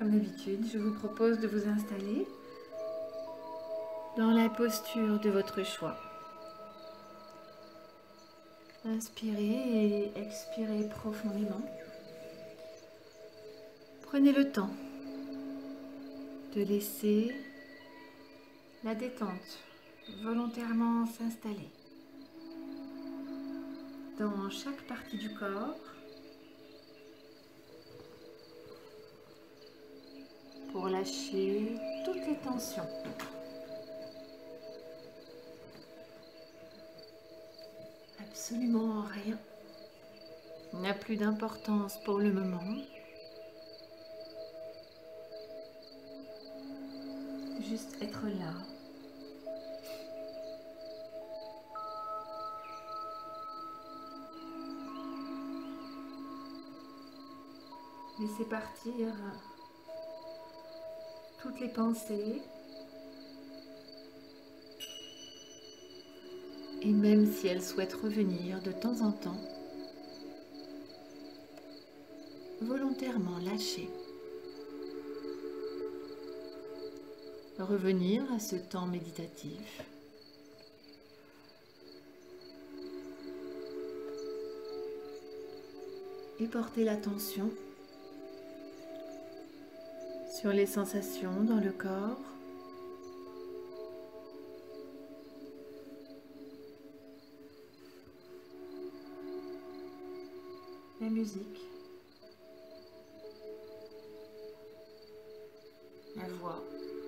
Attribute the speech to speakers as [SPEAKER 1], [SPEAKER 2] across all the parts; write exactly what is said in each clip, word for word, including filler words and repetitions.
[SPEAKER 1] Comme d'habitude, je vous propose de vous installer dans la posture de votre choix. Inspirez et expirez profondément. Prenez le temps de laisser la détente volontairement s'installer dans chaque partie du corps pour lâcher toutes les tensions. Absolument rien n'a plus d'importance pour le moment. Juste être là. Laissez partir toutes les pensées. Et même si elles souhaitent revenir de temps en temps, volontairement lâcher. Revenir à ce temps méditatif. Et porter l'attention sur les sensations dans le corps. La musique. La voix.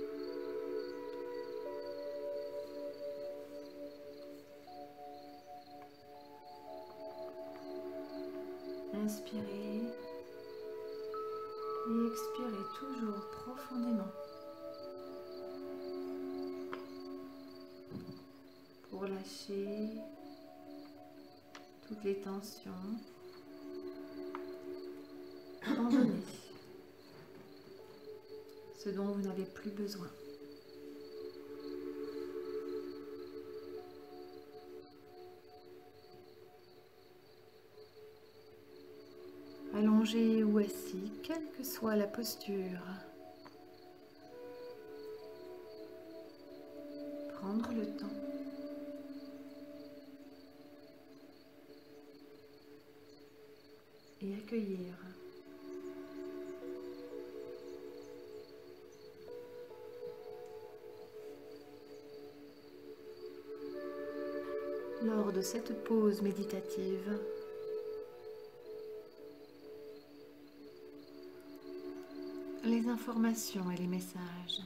[SPEAKER 1] Inspirez et expirez toujours profondément pour lâcher toutes les tensions, abandonner ce dont vous n'avez plus besoin. Allongé ou assis, quelle que soit la posture, prendre le temps et accueillir lors de cette pause méditative. Les informations et les messages.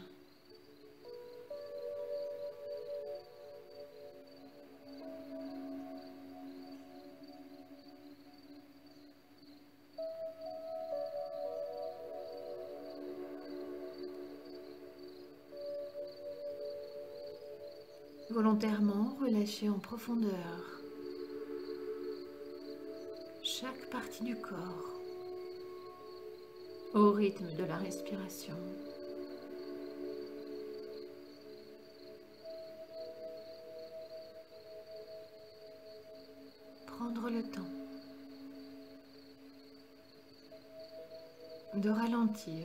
[SPEAKER 1] Volontairement relâchez en profondeur chaque partie du corps au rythme de la respiration. Prendre le temps de ralentir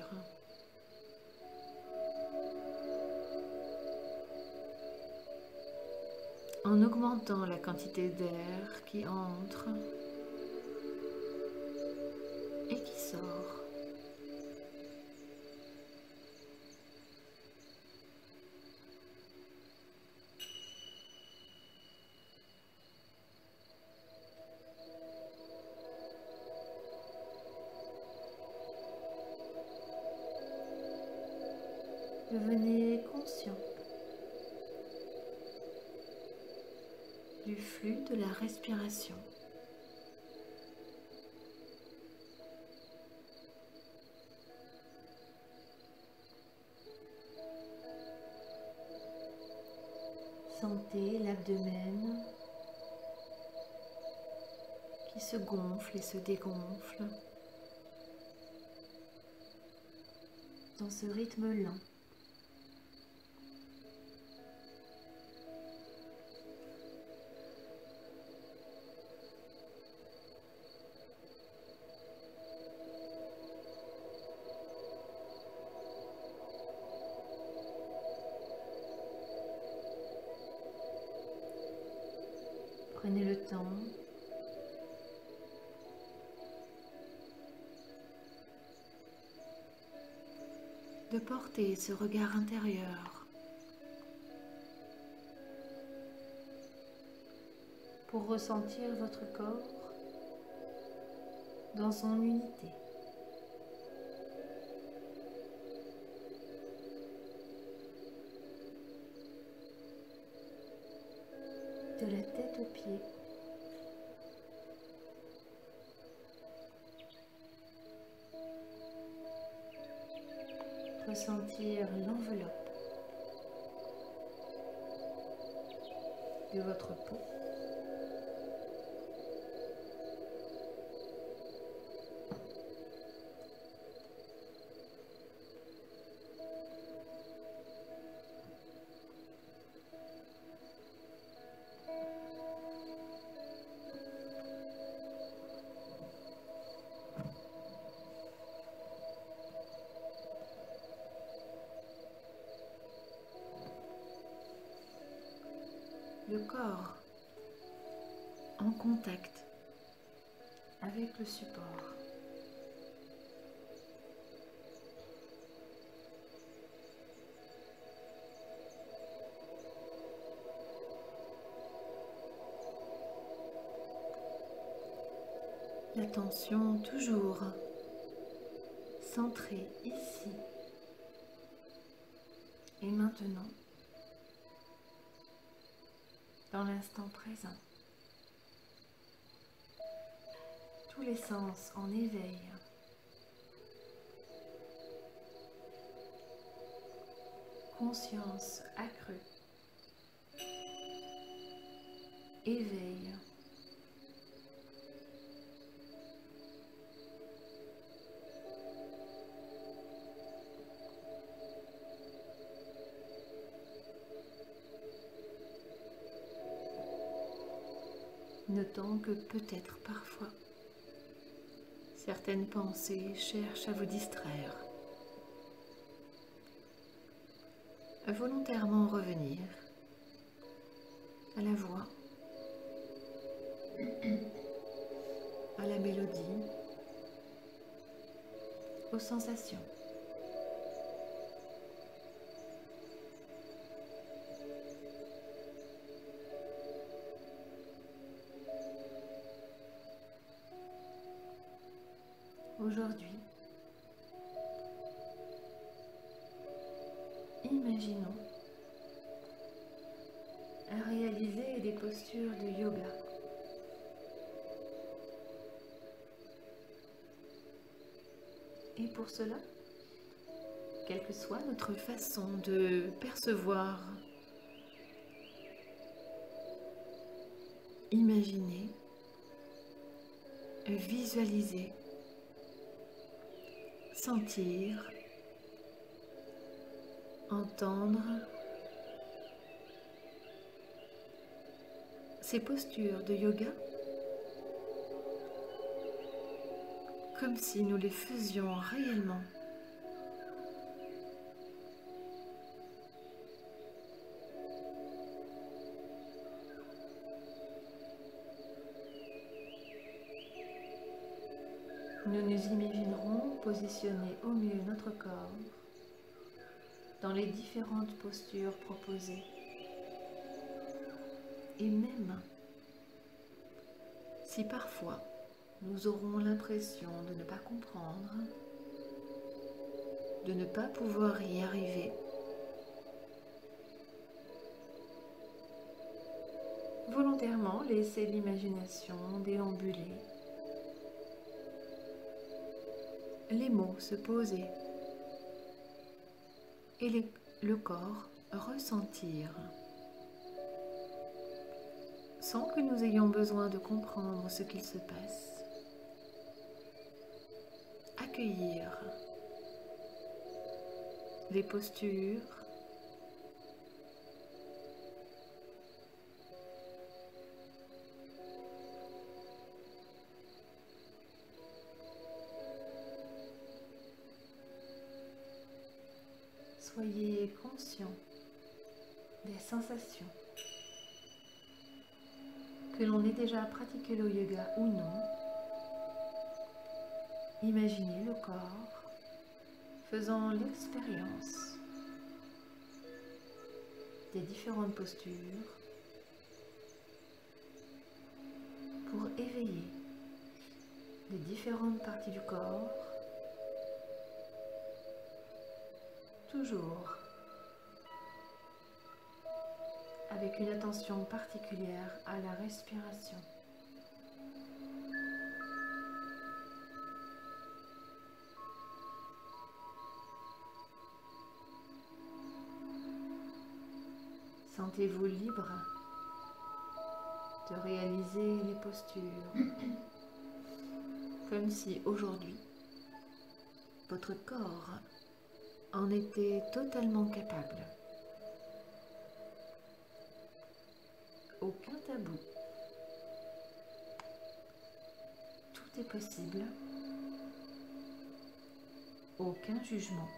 [SPEAKER 1] en augmentant la quantité d'air qui entre et qui sort. Devenez conscient du flux de la respiration. Sentez l'abdomen qui se gonfle et se dégonfle dans ce rythme lent. Prenez le temps de porter ce regard intérieur pour ressentir votre corps dans son unité. De la tête aux pieds. Ressentir l'enveloppe de votre peau. Le corps en contact avec le support. L'attention toujours centrée ici et maintenant. Dans l'instant présent, tous les sens en éveil, conscience accrue, éveil, notant que peut-être parfois certaines pensées cherchent à vous distraire. Volontairement revenir à la voix, à la mélodie, aux sensations. Aujourd'hui, imaginons à réaliser des postures de yoga. Et pour cela, quelle que soit notre façon de percevoir, imaginer, visualiser, sentir, entendre ces postures de yoga comme si nous les faisions réellement. Nous nous imaginerons positionner au mieux notre corps dans les différentes postures proposées. Et même si parfois nous aurons l'impression de ne pas comprendre, de ne pas pouvoir y arriver, volontairement laissez l'imagination déambuler, les mots se poser et les, le corps ressentir, sans que nous ayons besoin de comprendre ce qu'il se passe. Accueillir les postures, soyez conscient des sensations Que l'on ait déjà pratiqué le yoga ou non, imaginez le corps faisant l'expérience des différentes postures pour éveiller les différentes parties du corps, toujours avec une attention particulière à la respiration. Sentez-vous libre de réaliser les postures, comme si aujourd'hui, votre corps en était totalement capable. Aucun tabou. Tout est possible. Aucun jugement.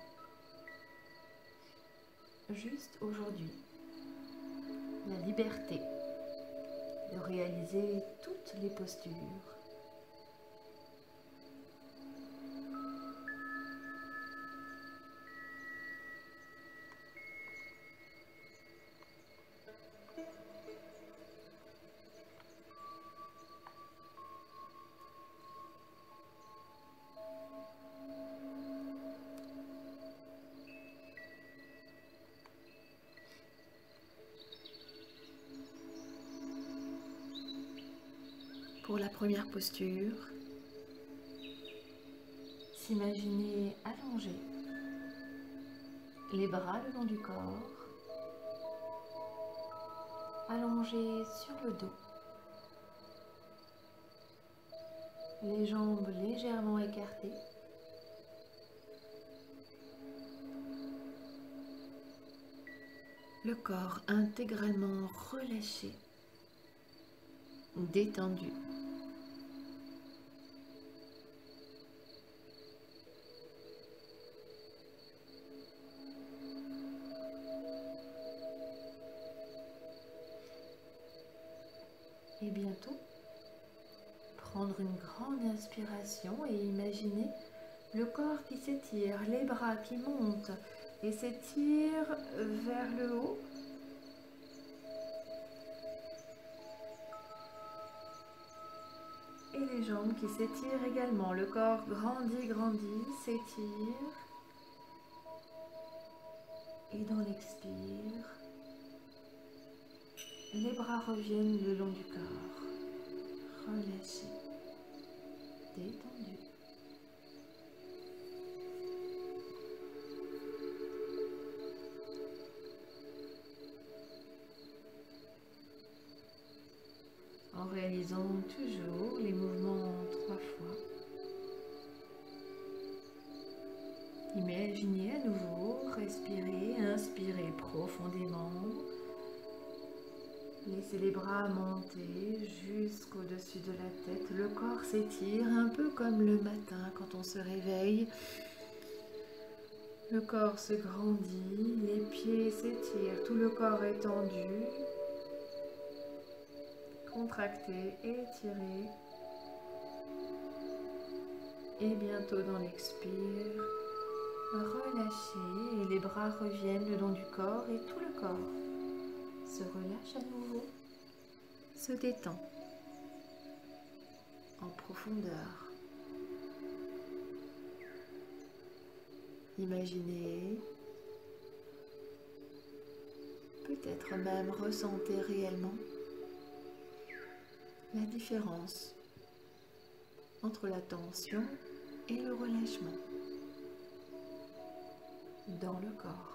[SPEAKER 1] Juste aujourd'hui, la liberté de réaliser toutes les postures. Pour la première posture, s'imaginer allongé, les bras le long du corps, allongé sur le dos, les jambes légèrement écartées, le corps intégralement relâché, détendu. Et bientôt, prendre une grande inspiration et imaginer le corps qui s'étire, les bras qui montent et s'étirent vers le haut. Et les jambes qui s'étirent également. Le corps grandit, grandit, s'étire. Et dans l'expire, les bras reviennent le long du corps, relâchés, détendus. En réalisant toujours les mouvements trois fois. Imaginez à nouveau, respirez, inspirez profondément. Laissez les bras monter jusqu'au-dessus de la tête. Le corps s'étire un peu comme le matin quand on se réveille. Le corps se grandit, les pieds s'étirent, tout le corps est tendu. Contracté, étiré. Et bientôt dans l'expire, relâchez et les bras reviennent le long du corps et tout le corps se relâche à nouveau, se détend en profondeur. Imaginez, peut-être même ressentez réellement la différence entre la tension et le relâchement dans le corps.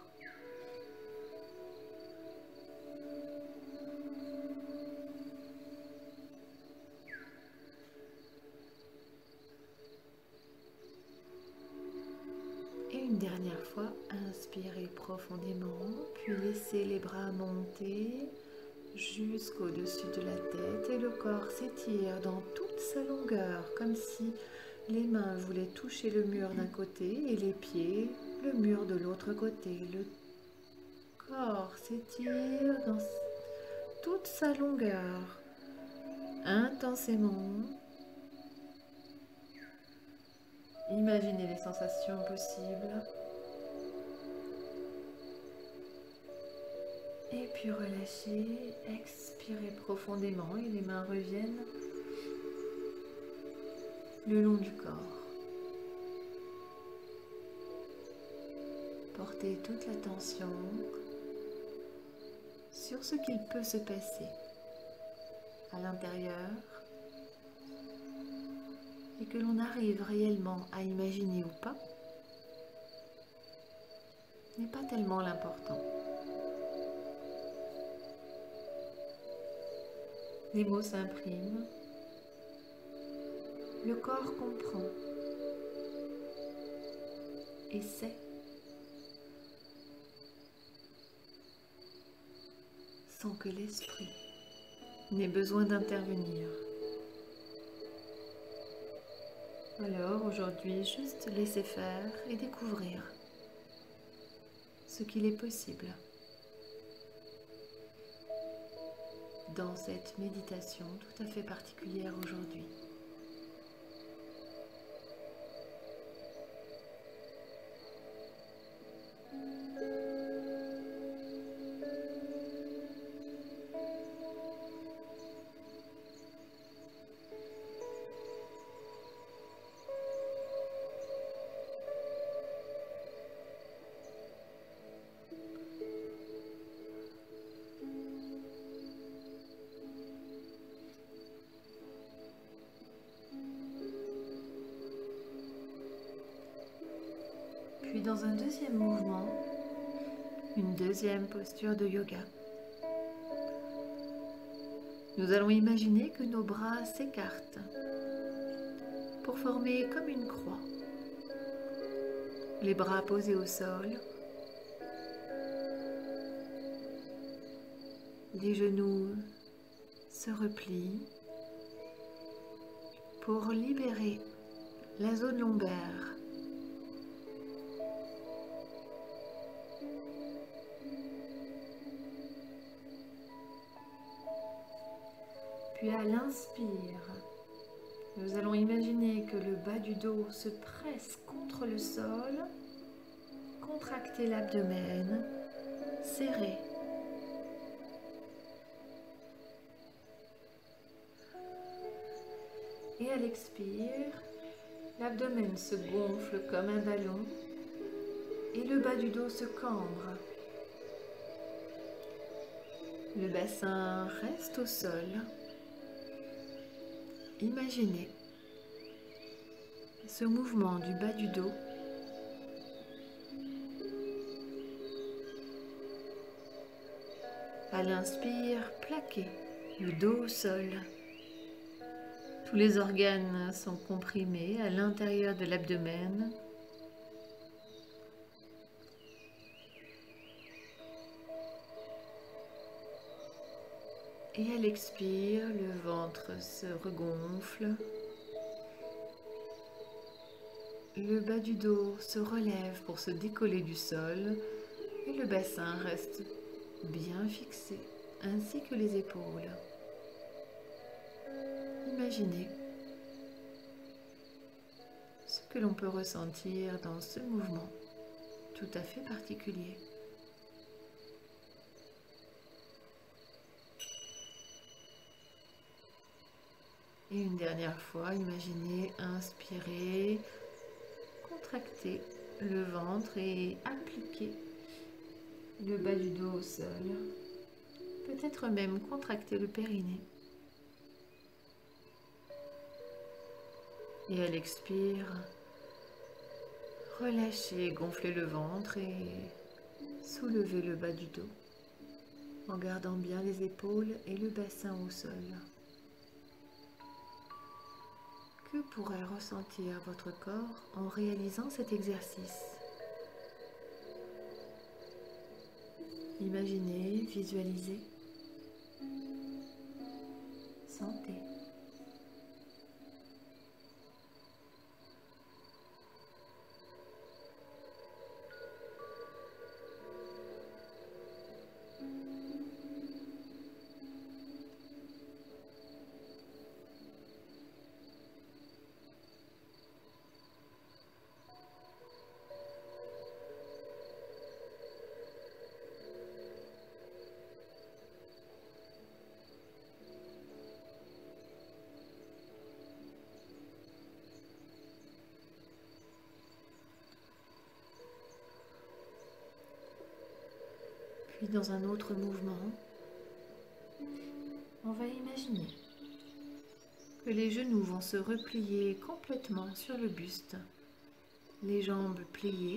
[SPEAKER 1] Et une dernière fois, inspirez profondément, puis laissez les bras monter jusqu'au-dessus de la tête et le corps s'étire dans toute sa longueur, comme si les mains voulaient toucher le mur d'un côté et les pieds le mur de l'autre côté. Le corps s'étire dans toute sa longueur, intensément. Imaginez les sensations possibles. Et puis relâchez, expirez profondément et les mains reviennent le long du corps. Portez toute l'attention sur ce qu'il peut se passer à l'intérieur et que l'on arrive réellement à imaginer ou pas n'est pas tellement l'important. Les mots s'impriment, le corps comprend et sait, sans que l'esprit n'ait besoin d'intervenir. Alors aujourd'hui, juste laissez faire et découvrir ce qu'il est possible dans cette méditation tout à fait particulière aujourd'hui. Puis dans un deuxième mouvement, une deuxième posture de yoga. Nous allons imaginer que nos bras s'écartent pour former comme une croix. Les bras posés au sol, les genoux se replient pour libérer la zone lombaire. Puis à l'inspire, nous allons imaginer que le bas du dos se presse contre le sol, contractez l'abdomen, serrez. Et à l'expire, l'abdomen se gonfle comme un ballon et le bas du dos se cambre. Le bassin reste au sol. Imaginez ce mouvement du bas du dos à l'inspire, plaquez le dos au sol. Tous les organes sont comprimés à l'intérieur de l'abdomen. Et à l'expire, le ventre se regonfle. Le bas du dos se relève pour se décoller du sol et le bassin reste bien fixé, ainsi que les épaules. Imaginez ce que l'on peut ressentir dans ce mouvement tout à fait particulier. Et une dernière fois, imaginez inspirer, contracter le ventre et appliquer le bas du dos au sol. Peut-être même contracter le périnée. Et à l'expire, relâchez, gonflez le ventre et soulevez le bas du dos en gardant bien les épaules et le bassin au sol. Que pourrait ressentir votre corps en réalisant cet exercice? Imaginez, visualisez, sentez. Puis dans un autre mouvement, on va imaginer que les genoux vont se replier complètement sur le buste, les jambes pliées,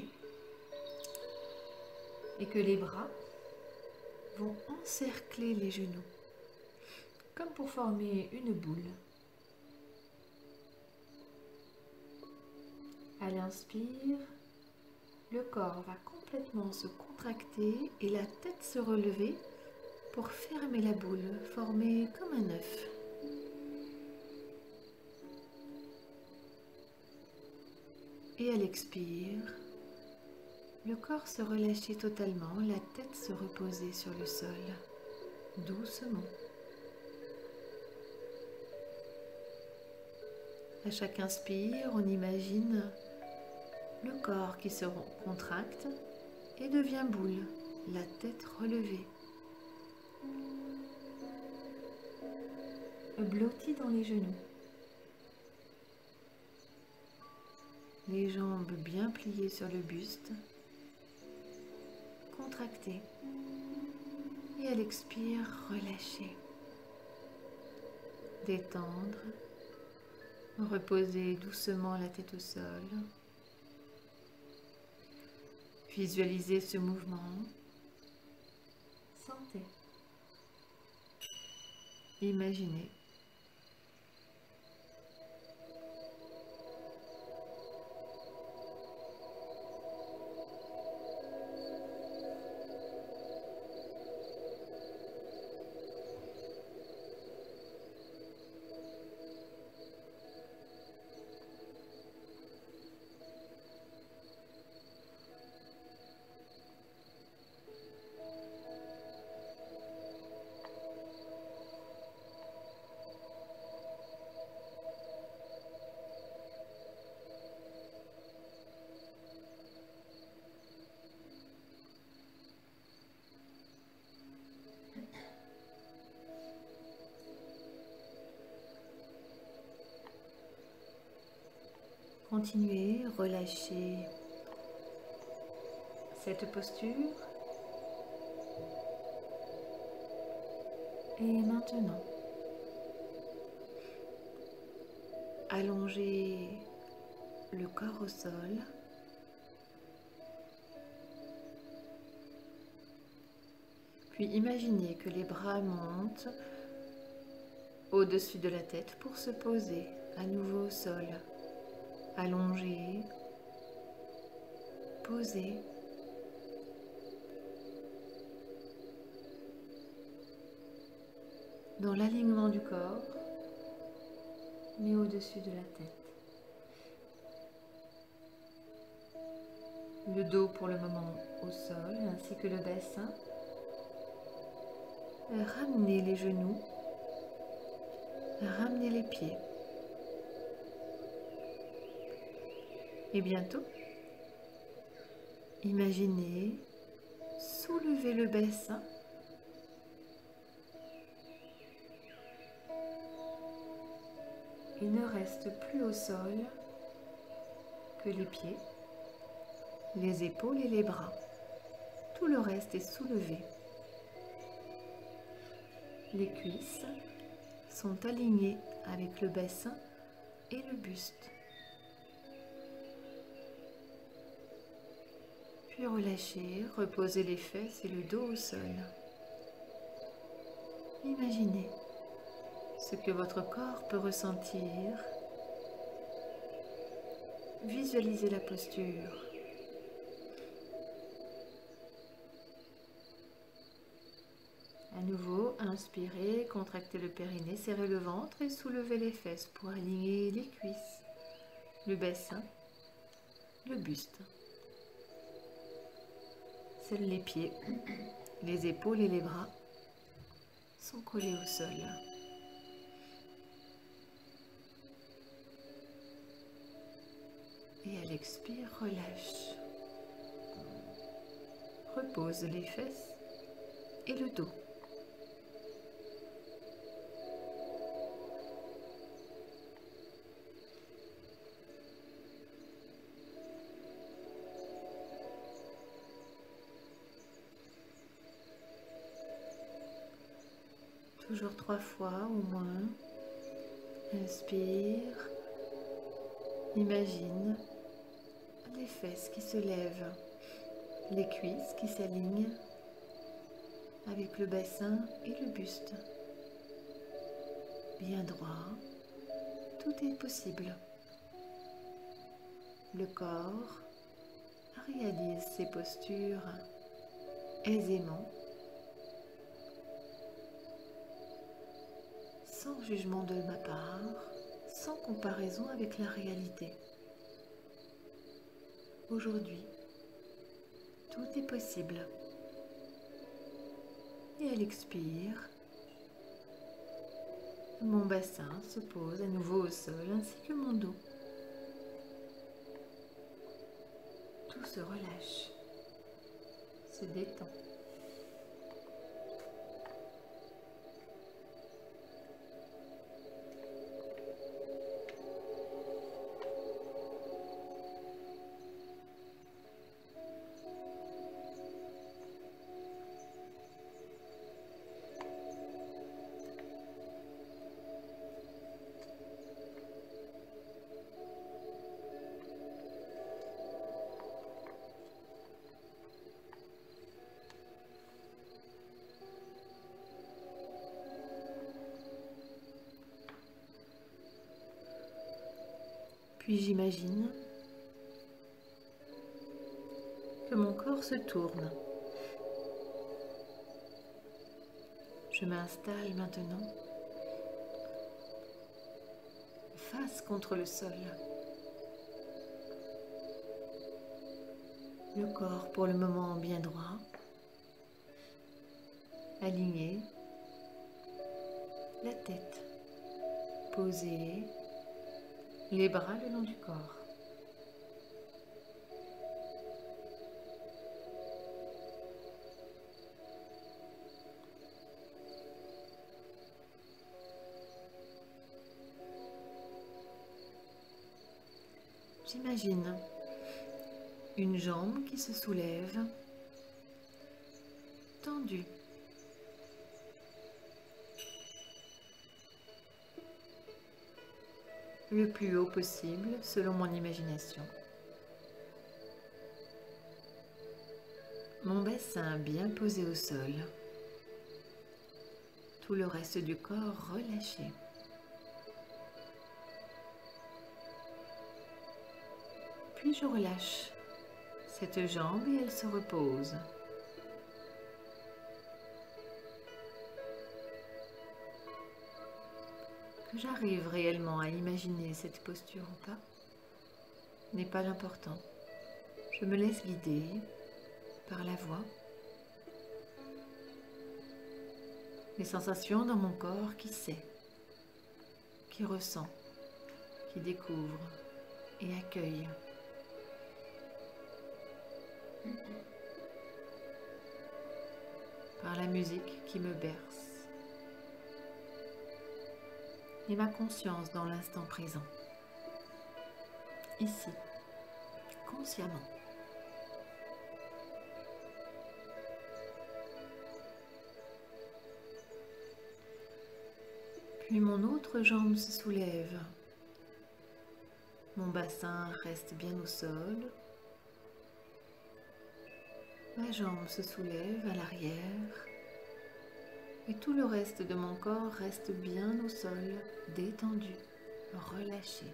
[SPEAKER 1] et que les bras vont encercler les genoux, comme pour former une boule. À l'inspire, le corps va complètement se contracter et la tête se relever pour fermer la boule, formée comme un œuf. Et à l'expire, le corps se relâchait totalement, la tête se reposait sur le sol, doucement. À chaque inspire, on imagine le corps qui se contracte et devient boule, la tête relevée. Blotti dans les genoux. Les jambes bien pliées sur le buste, contractées. Et à l'expire, relâcher. Détendre. Reposer doucement la tête au sol. Visualisez ce mouvement. Sentez. Imaginez. Continuez, relâchez cette posture. Et maintenant, allongez le corps au sol. Puis imaginez que les bras montent au-dessus de la tête pour se poser à nouveau au sol. Allongé, posé. Dans l'alignement du corps, mais au-dessus de la tête. Le dos pour le moment au sol, ainsi que le bassin. Ramenez les genoux, ramenez les pieds. Et bientôt, imaginez soulever le bassin. Il ne reste plus au sol que les pieds, les épaules et les bras. Tout le reste est soulevé. Les cuisses sont alignées avec le bassin et le buste. Puis relâchez, reposez les fesses et le dos au sol. Imaginez ce que votre corps peut ressentir. Visualisez la posture. À nouveau, inspirez, contractez le périnée, serrez le ventre et soulevez les fesses pour aligner les cuisses, le bassin, le buste. Seuls les pieds, les épaules et les bras sont collés au sol. Et à l'expire, relâche. Repose les fesses et le dos. Toujours trois fois au moins. Inspire. Imagine les fesses qui se lèvent, les cuisses qui s'alignent avec le bassin et le buste. Bien droit, tout est possible. Le corps réalise ses postures aisément, sans jugement de ma part, sans comparaison avec la réalité. Aujourd'hui, tout est possible. Et elle expire. Mon bassin se pose à nouveau au sol ainsi que mon dos. Tout se relâche, se détend. Puis j'imagine que mon corps se tourne. Je m'installe maintenant face contre le sol. Le corps pour le moment bien droit, aligné, la tête posée, les bras le long du corps. J'imagine une jambe qui se soulève, tendue. Le plus haut possible selon mon imagination. Mon bassin bien posé au sol. Tout le reste du corps relâché. Puis je relâche cette jambe et elle se repose. Que j'arrive réellement à imaginer cette posture ou pas n'est pas l'important. Je me laisse guider par la voix. Les sensations dans mon corps qui sait, qui ressent, qui découvre et accueille. Par la musique qui me berce. Et ma conscience dans l'instant présent. Ici, consciemment. Puis mon autre jambe se soulève. Mon bassin reste bien au sol. Ma jambe se soulève à l'arrière. Et tout le reste de mon corps reste bien au sol, détendu, relâché.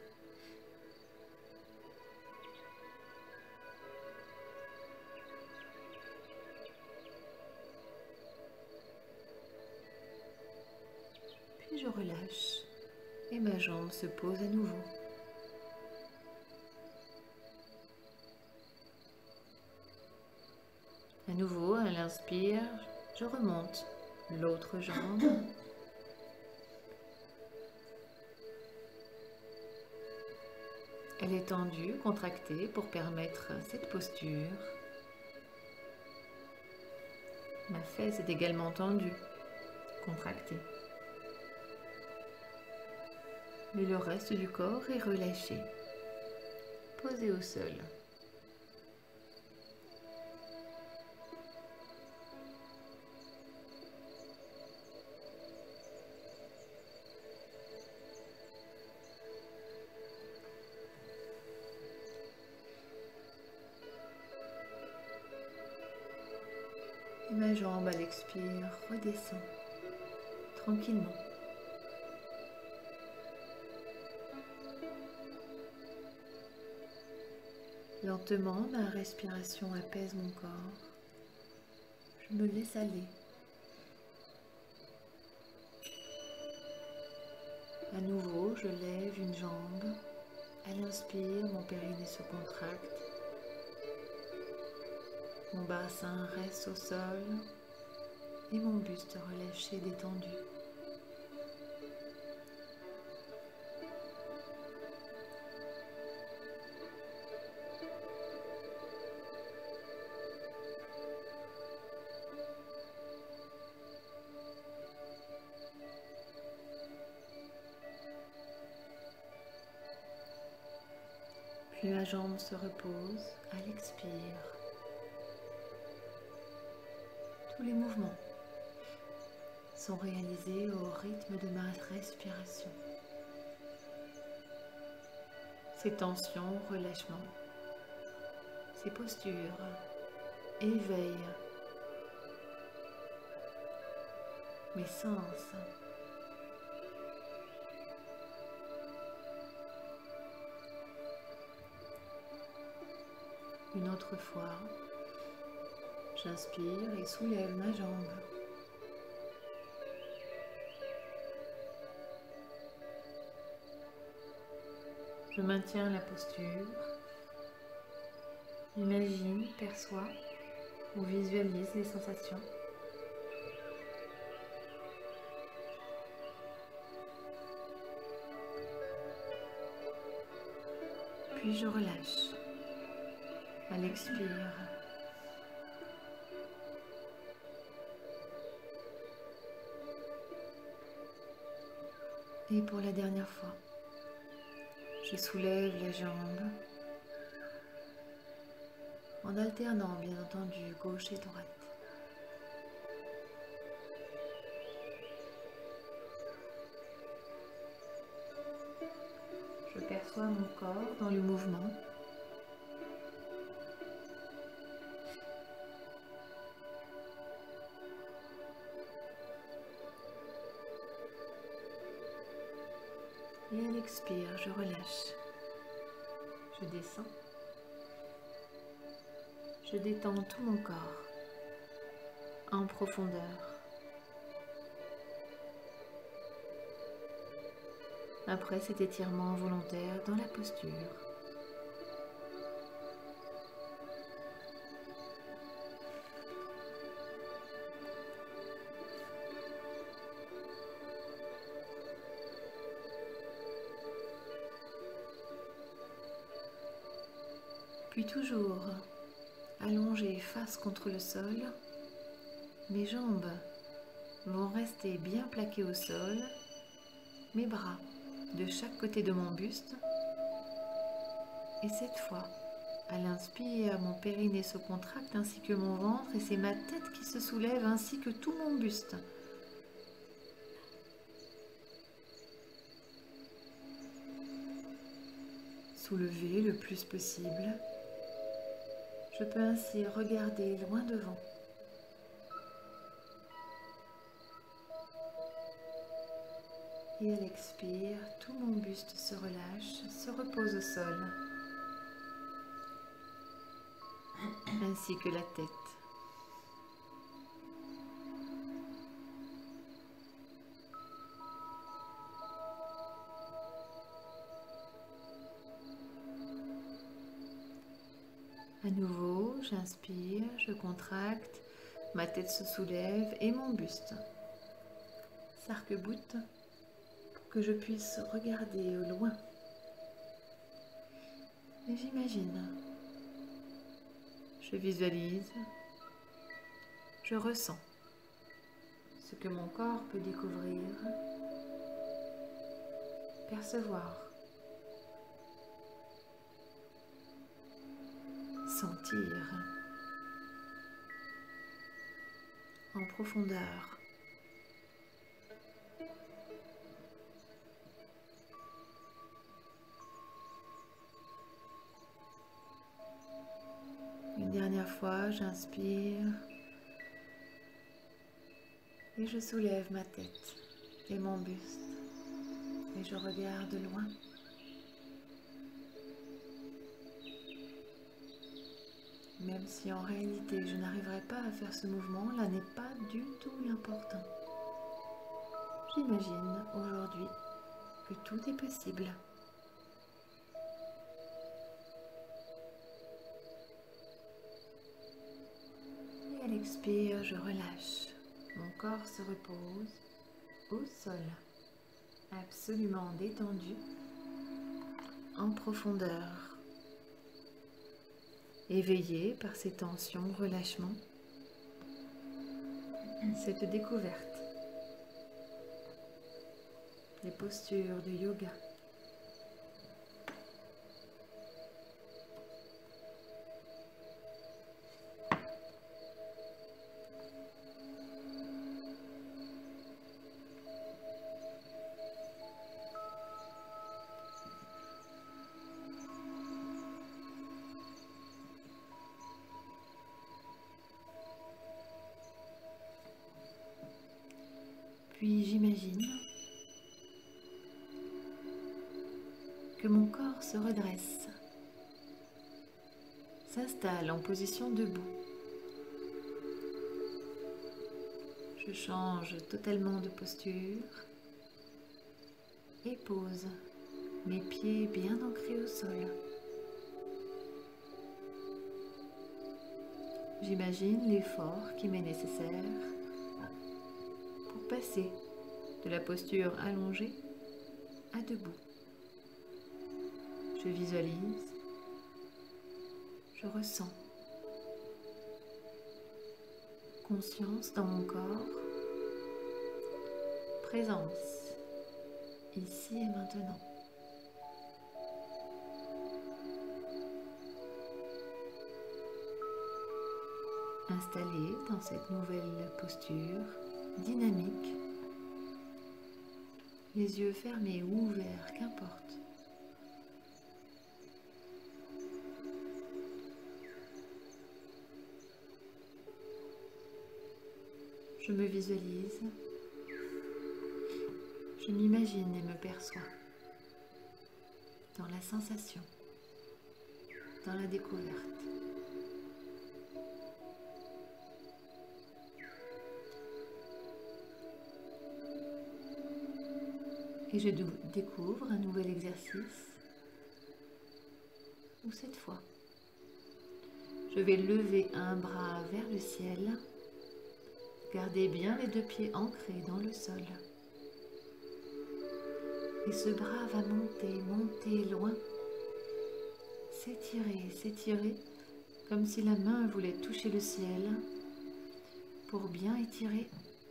[SPEAKER 1] Puis je relâche et ma jambe se pose à nouveau. À nouveau, à l'inspire, je remonte. L'autre jambe. Elle est tendue, contractée pour permettre cette posture. Ma fesse est également tendue, contractée. Mais le reste du corps est relâché, posé au sol. Et ma jambe à l'expire redescend tranquillement. Lentement, ma respiration apaise mon corps. Je me laisse aller. À nouveau, je lève une jambe. À l'inspire, mon périnée se contracte. Mon bassin reste au sol et mon buste relâché, détendu. Puis ma jambe se repose à l'expire. Tous les mouvements sont réalisés au rythme de ma respiration. Ces tensions, relâchements, ces postures, éveillent mes sens. Une autre fois, j'inspire et soulève ma jambe. Je maintiens la posture. Imagine, perçois ou visualise les sensations. Puis je relâche. À l'expire. Et pour la dernière fois, je soulève la jambe en alternant bien entendu gauche et droite. Je perçois mon corps dans le mouvement. Et à l'expire, je relâche. Je descends. Je détends tout mon corps en profondeur. Après cet étirement volontaire dans la posture, puis toujours allongé face contre le sol, mes jambes vont rester bien plaquées au sol, mes bras de chaque côté de mon buste. Et cette fois, à l'inspire, mon périnée se contracte ainsi que mon ventre et c'est ma tête qui se soulève ainsi que tout mon buste. Soulever le plus possible. Je peux ainsi regarder loin devant. Et à l'expire, tout mon buste se relâche, se repose au sol, ainsi que la tête. À nouveau, j'inspire, je contracte, ma tête se soulève et mon buste s'arc-boute pour que je puisse regarder au loin. Et j'imagine, je visualise, je ressens ce que mon corps peut découvrir, percevoir, sentir en profondeur. Une dernière fois, j'inspire, Et je soulève ma tête et mon buste et je regarde loin. Même si en réalité je n'arriverai pas à faire ce mouvement, là n'est pas du tout l'important. J'imagine aujourd'hui que tout est possible. Et à l'expire, je relâche. Mon corps se repose au sol, absolument détendu, en profondeur. Éveillé par ces tensions, relâchements, cette découverte, les postures de yoga. Puis j'imagine que mon corps se redresse, s'installe en position debout. Je change totalement de posture et pose mes pieds bien ancrés au sol. J'imagine l'effort qui m'est nécessaire pour passer de la posture allongée à debout. Je visualise, je ressens conscience dans mon corps, présence ici et maintenant. Installé dans cette nouvelle posture dynamique, les yeux fermés ou ouverts, qu'importe. Je me visualise, je m'imagine et me perçois dans la sensation, dans la découverte. Et je découvre un nouvel exercice où cette fois, je vais lever un bras vers le ciel, garder bien les deux pieds ancrés dans le sol. Et ce bras va monter, monter loin, s'étirer, s'étirer, comme si la main voulait toucher le ciel pour bien étirer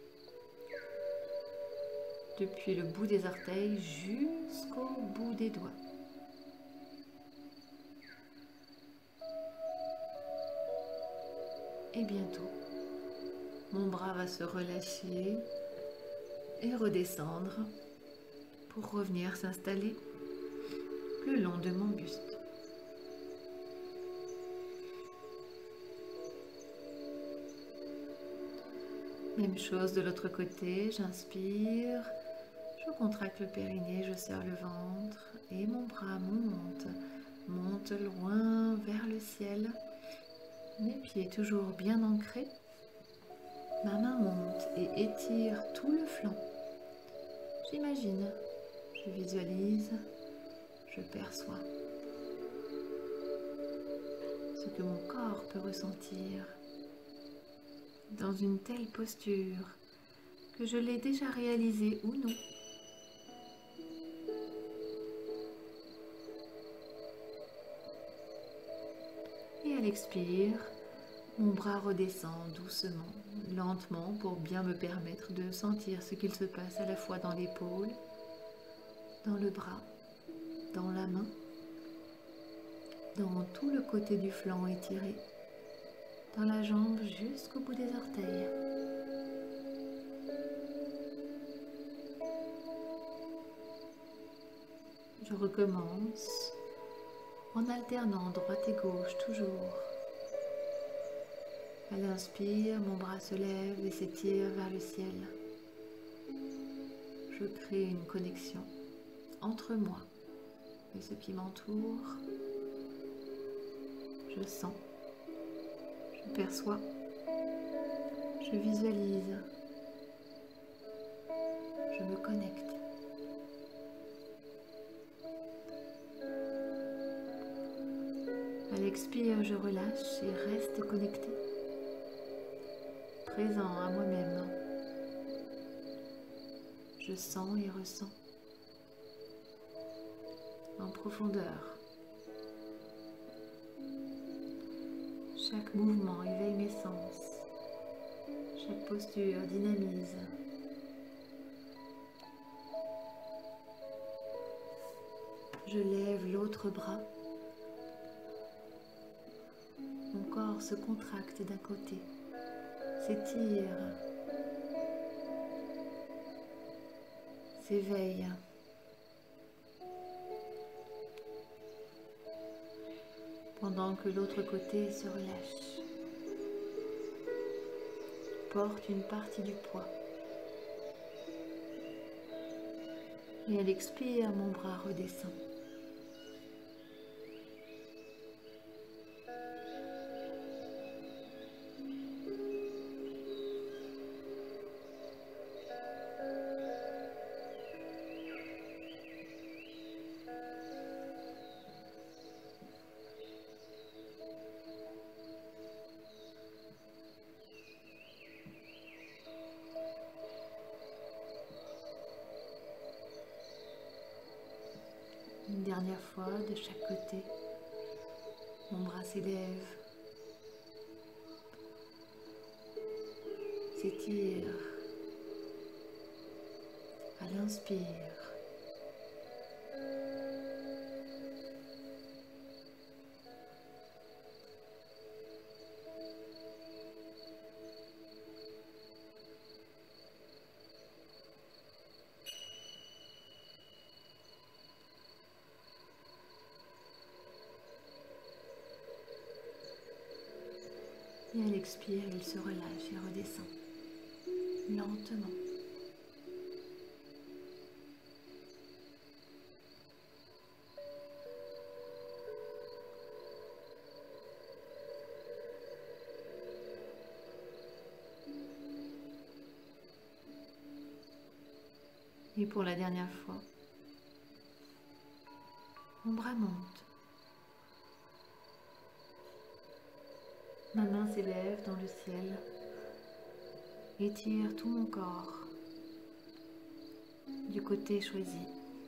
[SPEAKER 1] depuis le bout des orteils jusqu'au bout des doigts. Et bientôt, mon bras va se relâcher et redescendre pour revenir s'installer le long de mon buste. Même chose de l'autre côté, j'inspire, je contracte le périnée, je serre le ventre et mon bras monte, monte loin vers le ciel. Mes pieds toujours bien ancrés. Ma main monte et étire tout le flanc. J'imagine, je visualise, je perçois ce que mon corps peut ressentir dans une telle posture que je l'ai déjà réalisée ou non. Et à l'expire, mon bras redescend doucement, lentement pour bien me permettre de sentir ce qu'il se passe à la fois dans l'épaule, dans le bras, dans la main, dans tout le côté du flanc étiré, dans la jambe jusqu'au bout des orteils. Je recommence en alternant droite et gauche toujours. À l'inspire, mon bras se lève et s'étire vers le ciel. Je crée une connexion entre moi et ce qui m'entoure. Je sens, je perçois, je visualise, je me connecte. À l'expire, je relâche et reste connecté, présent à moi-même. Je sens et ressens en profondeur. Chaque mouvement éveille mes sens. Chaque posture dynamise. Je lève l'autre bras. Mon corps se contracte d'un côté, s'étire, s'éveille. Pendant que l'autre côté se relâche, porte une partie du poids. Et à l'expire, mon bras redescend. Une dernière fois de chaque côté, mon bras s'élève, s'étire à l'inspire. Et à l'expire, il se relâche et redescend lentement. Et pour la dernière fois, mon bras monte. Ma main s'élève dans le ciel, étire tout mon corps du côté choisi.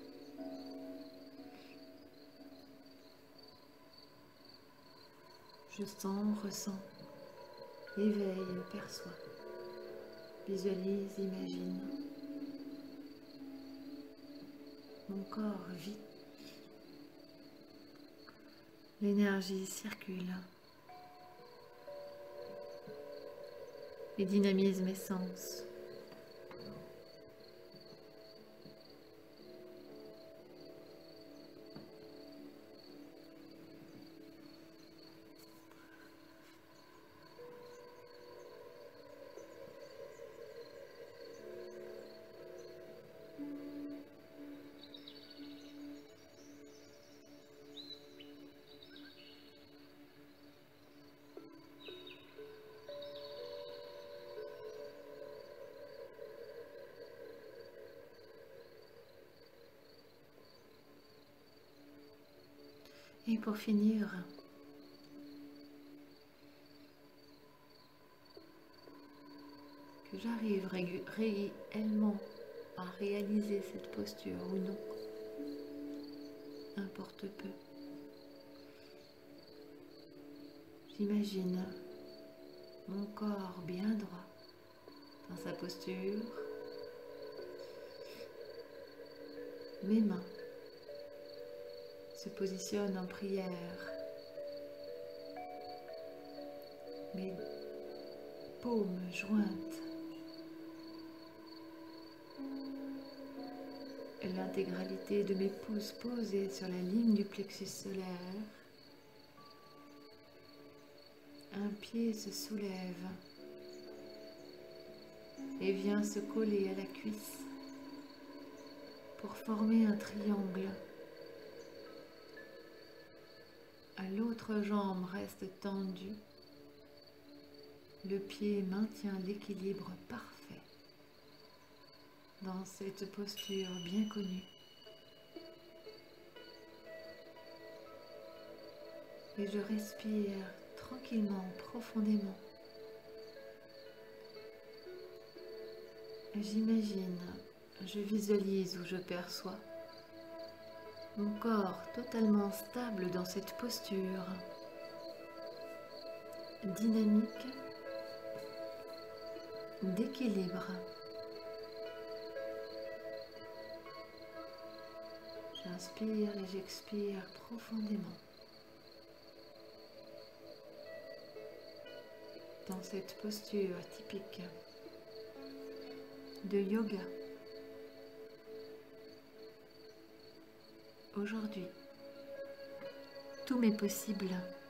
[SPEAKER 1] Je sens, ressens, éveille, perçois, visualise, imagine. Mon corps vit. L'énergie circule et dynamise mes sens. Et pour finir, que j'arrive réellement à réaliser cette posture ou non, importe peu. J'imagine mon corps bien droit dans sa posture, mes mains se positionnent en prière, mes paumes jointes, l'intégralité de mes pouces posés sur la ligne du plexus solaire, Un pied se soulève et vient se coller à la cuisse pour former un triangle. L'autre jambe reste tendue. Le pied maintient l'équilibre parfait dans cette posture bien connue. Et je respire tranquillement, profondément. J'imagine, je visualise ou je perçois mon corps totalement stable dans cette posture, dynamique, d'équilibre. J'inspire et j'expire profondément. Dans cette posture typique de yoga. Aujourd'hui, tout m'est possible.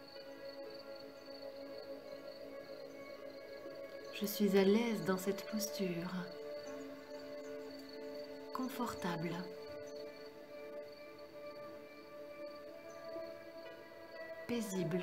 [SPEAKER 1] Je suis à l'aise dans cette posture, confortable. Paisible.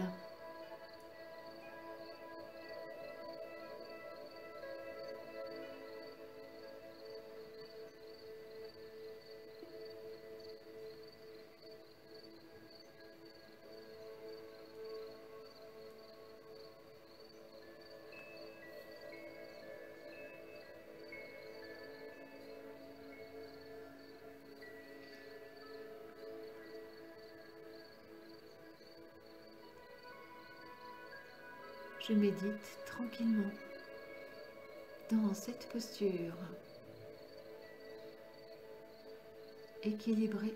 [SPEAKER 1] Je médite tranquillement dans cette posture équilibrée.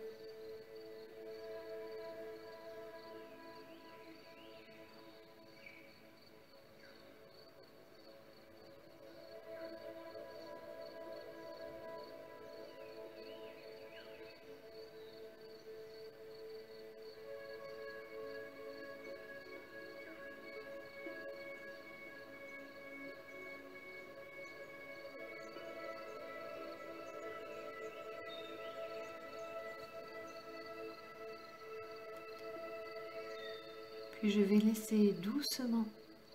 [SPEAKER 1] Puis je vais laisser doucement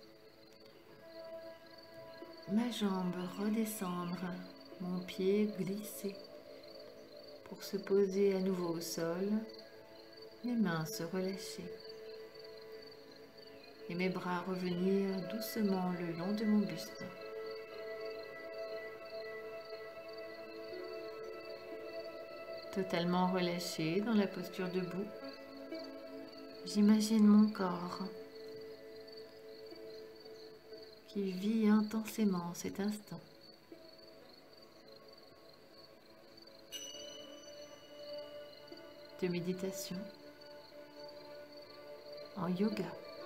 [SPEAKER 1] ma jambe redescendre, mon pied glisser pour se poser à nouveau au sol, mes mains se relâcher et mes bras revenir doucement le long de mon buste. Totalement relâché dans la posture debout, j'imagine mon corps qui vit intensément cet instant. De méditation en yoga.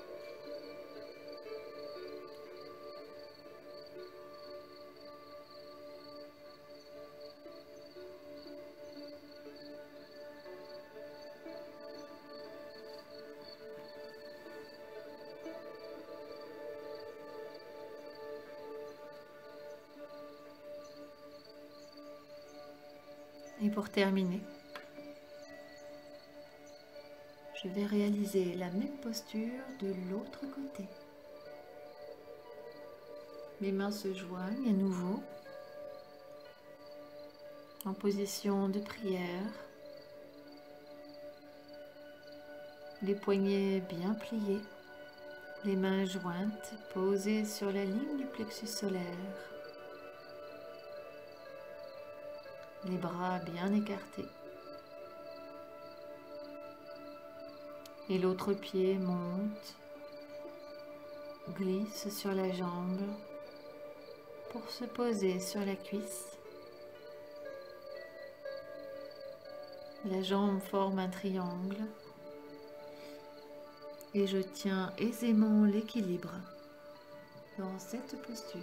[SPEAKER 1] Et pour terminer, je vais réaliser la même posture de l'autre côté. Mes mains se joignent à nouveau en position de prière, les poignets bien pliés, les mains jointes posées sur la ligne du plexus solaire. Les bras bien écartés. Et l'autre pied monte, glisse sur la jambe pour se poser sur la cuisse. La jambe forme un triangle et je tiens aisément l'équilibre dans cette posture.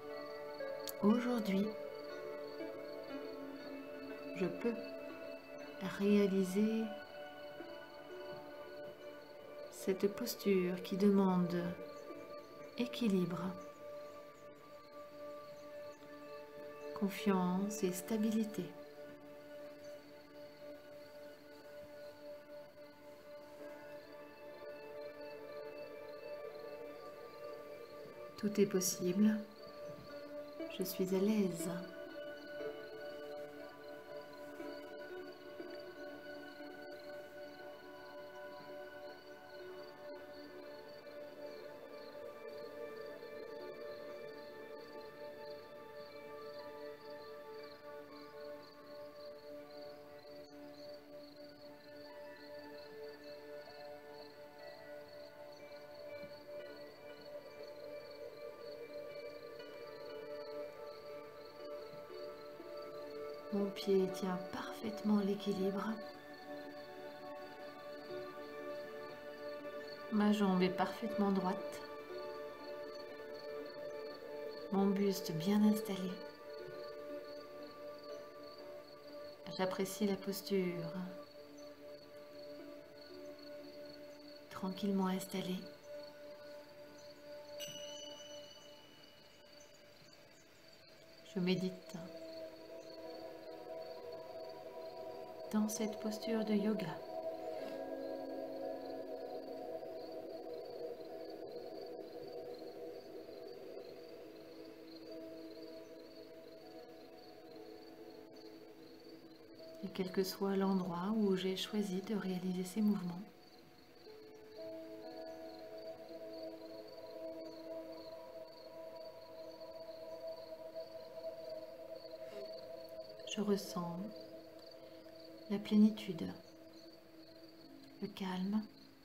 [SPEAKER 1] Aujourd'hui, je peux réaliser cette posture qui demande équilibre, confiance et stabilité. Tout est possible. Je suis à l'aise. Mon pied tient parfaitement l'équilibre. Ma jambe est parfaitement droite. Mon buste bien installé. J'apprécie la posture. Tranquillement installée. Je médite. Dans cette posture de yoga. Et quel que soit l'endroit où j'ai choisi de réaliser ces mouvements, je ressens la plénitude, le calme,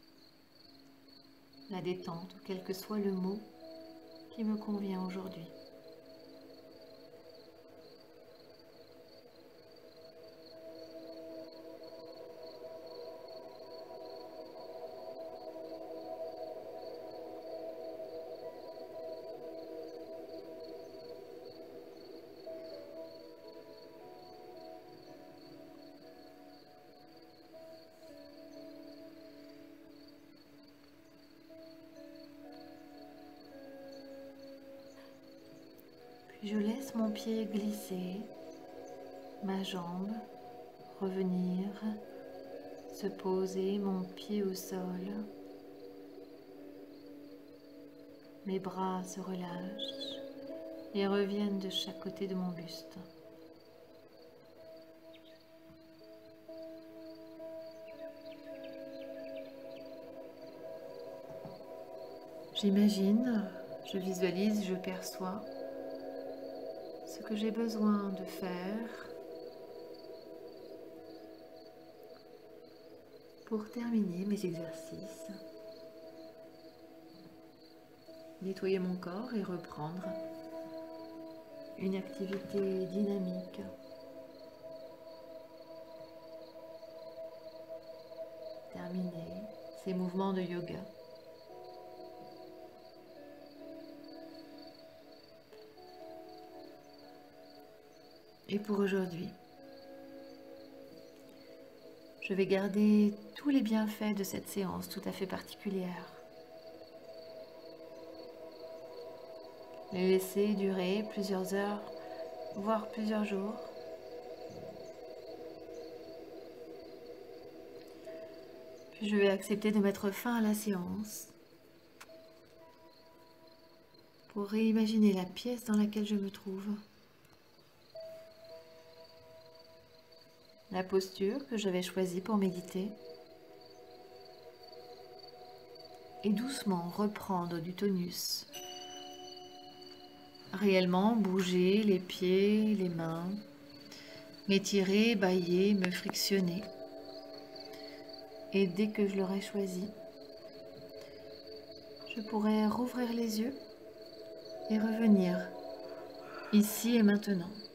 [SPEAKER 1] la détente, quel que soit le mot qui me convient aujourd'hui. Je laisse mon pied glisser, ma jambe revenir, se poser, mon pied au sol. Mes bras se relâchent et reviennent de chaque côté de mon buste. J'imagine, je visualise, je perçois ce que j'ai besoin de faire pour terminer mes exercices, nettoyer mon corps et reprendre une activité dynamique. Terminer ces mouvements de yoga. Et pour aujourd'hui, je vais garder tous les bienfaits de cette séance tout à fait particulière. Les laisser durer plusieurs heures, voire plusieurs jours. Puis je vais accepter de mettre fin à la séance pour réimaginer la pièce dans laquelle je me trouve. La posture que j'avais choisie pour méditer et doucement reprendre du tonus. Réellement bouger les pieds, les mains, m'étirer, bâiller, me frictionner. Et dès que je l'aurai choisi, je pourrai rouvrir les yeux et revenir ici et maintenant.